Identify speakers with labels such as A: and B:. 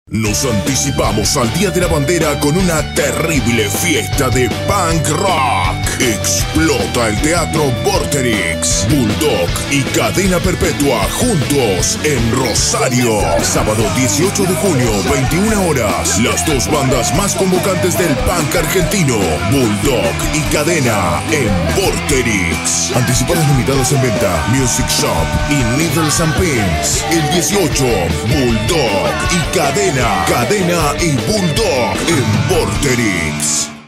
A: Nos anticipamos al Día de la Bandera con una terrible fiesta de punk rock. Explota el Teatro Vorterix, Bulldog y Cadena Perpetua juntos en Rosario. Sábado 18 de junio, 21 horas. Las dos bandas más convocantes del punk argentino, Bulldog y Cadena en Vorterix. Anticipados limitados en venta, Music Shop y Needles and Pins. El 18, Bulldog y Cadena y Bulldog en Vorterix.